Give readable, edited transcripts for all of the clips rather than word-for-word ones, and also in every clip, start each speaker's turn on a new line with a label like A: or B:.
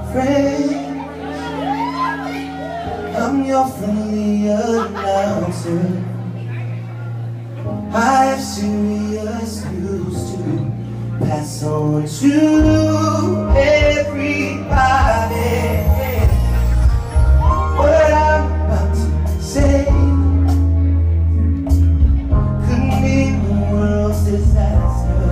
A: friend. I'm your friendly announcer. I have serious news to pass on to everybody. What I'm about to say could mean the world's disaster,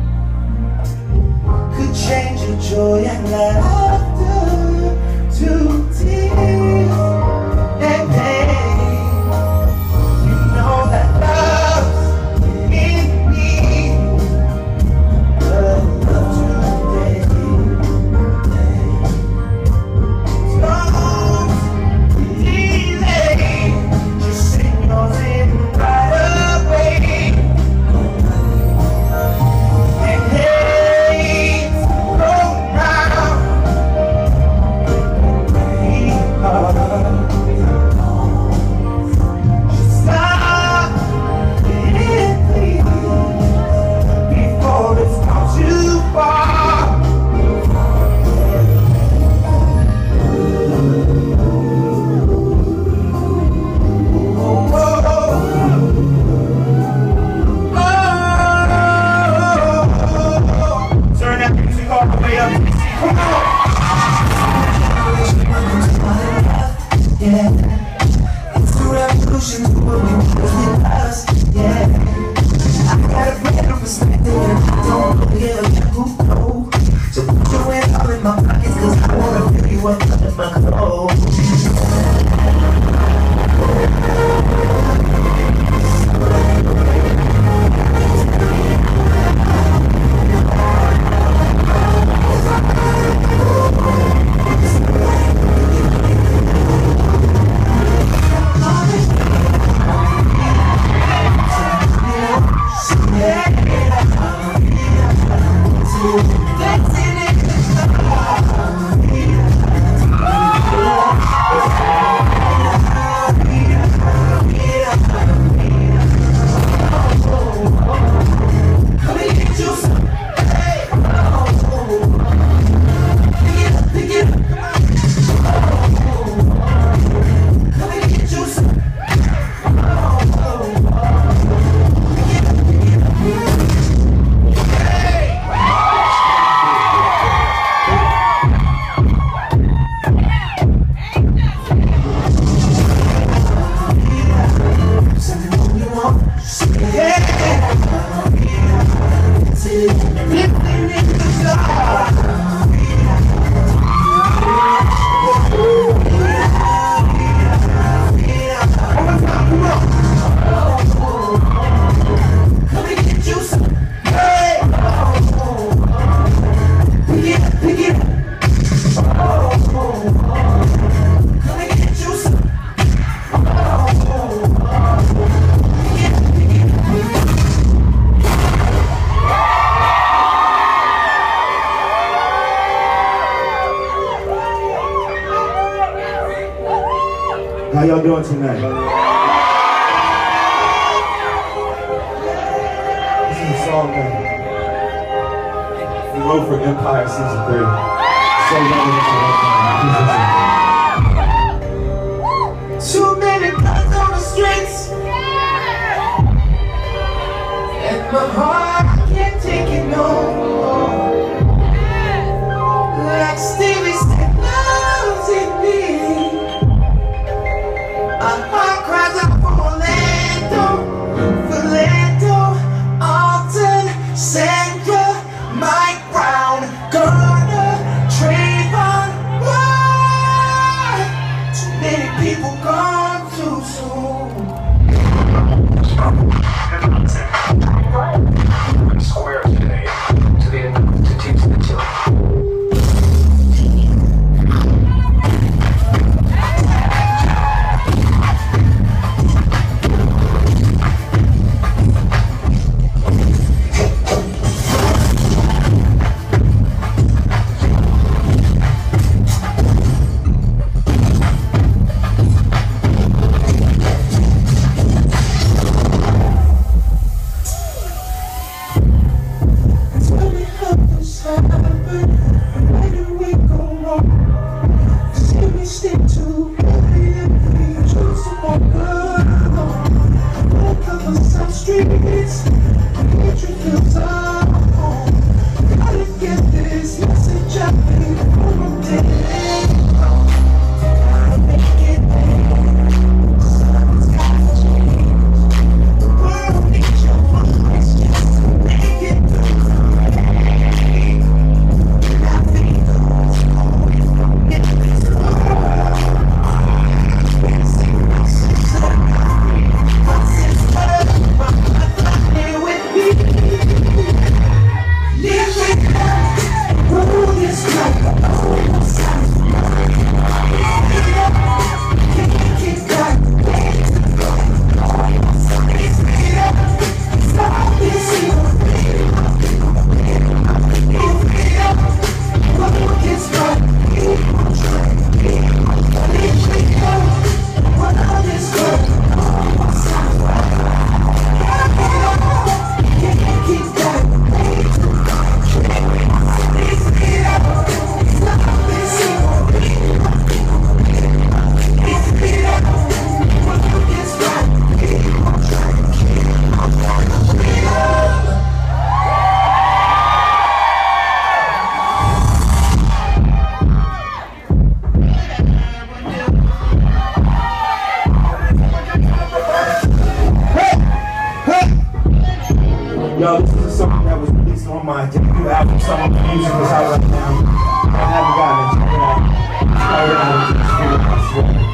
A: could change your joy and laughter to tears and pain. You know that love's in me, but love today don't delay. Just sing yours in right away. And hey, go round. Stop it, please, before it's gone too far. Turn that music all the way up to the sea. Come on! Yeah, it's a revolution to what we with us. Yeah, I got a better perspective and I don't give a who know. So put your hands all in my pockets, cause I wanna feel you up in my clothes.
B: How y'all doing tonight? This is a song that we wrote for Empire Season 3. So relevant to
A: Too many guns on the streets, and my heart can't take it no more. Like Stevie said, love's in me. My heart cries out for Orlando, Alton, Sandra, Mike Brown, Garner, Trayvon. Why? Too many people gone too soon. stick to everything. Choose to walk alone. Walk up some streets. Hatred feels up. Gotta get this message out there for my day. Gotta make it better. Something's gotta change. The world needs your voice. Just make it better.
B: Yo, this is a song that was released on my debut album. Some of the music is out right now. I haven't gotten it. Check it out. It's called Out of the Spirit, I swear.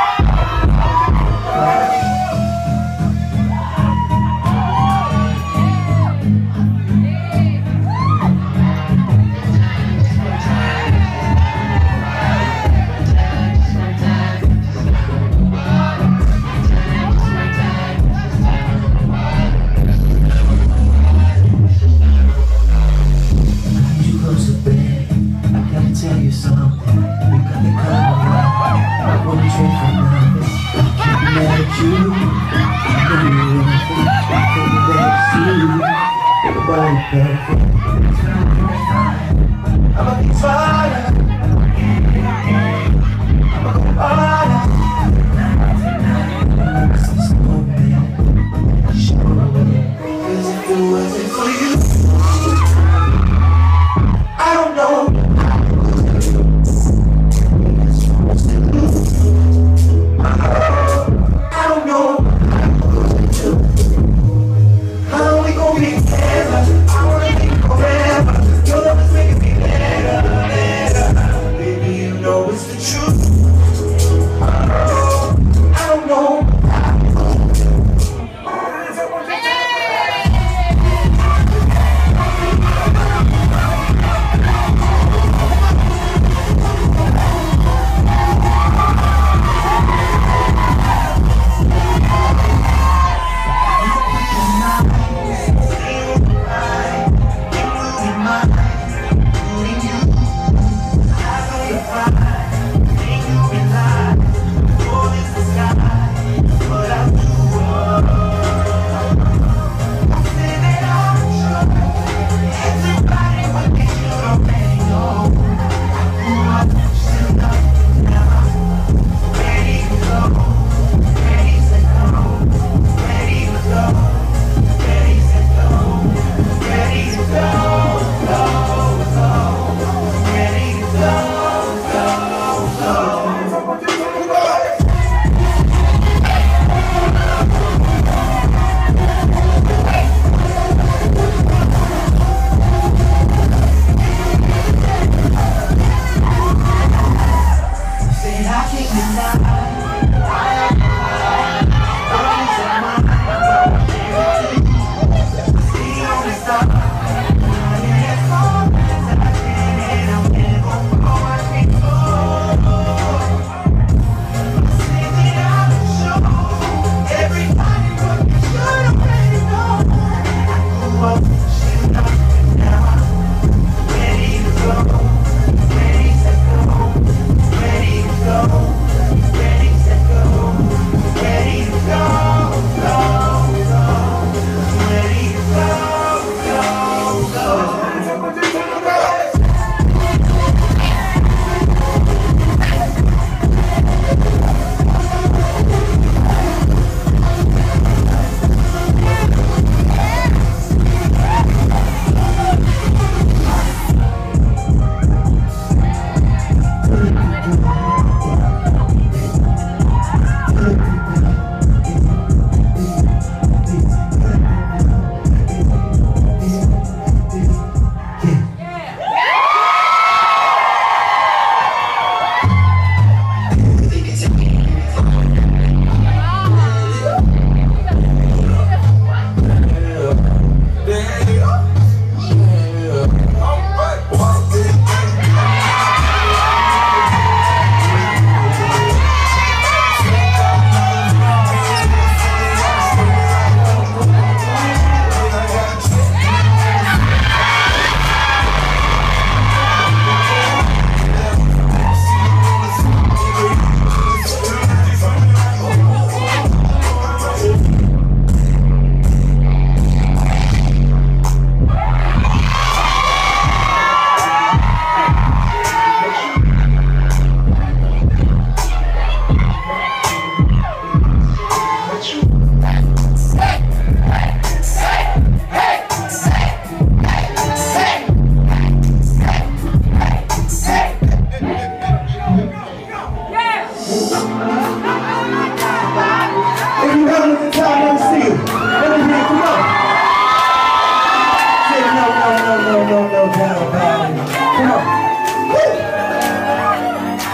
A: Tell you something, you got me coming around. I wouldn't trade for nothing. Can't be mad at you. I know you anything. Baby, that's you. Nobody perfect. I'm a big fighter. I'm a good fighter. Slow man, show me. 'Cause if it wasn't for you, I don't know. I don't know how we gon' be together. I wanna be forever.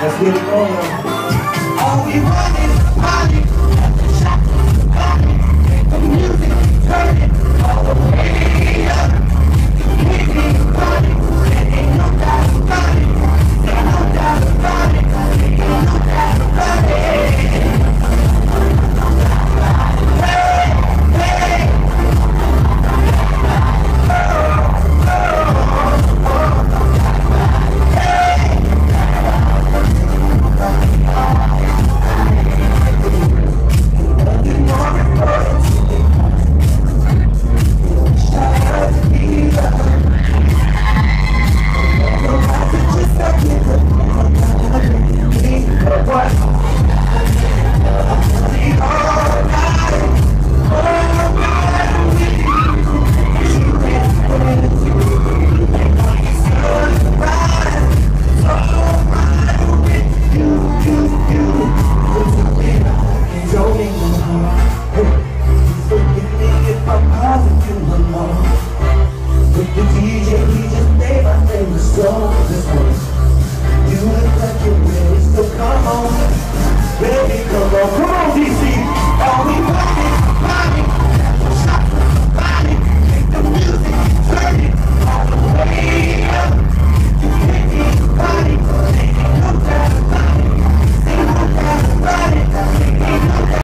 B: Let's get it going.
A: All we want is a party.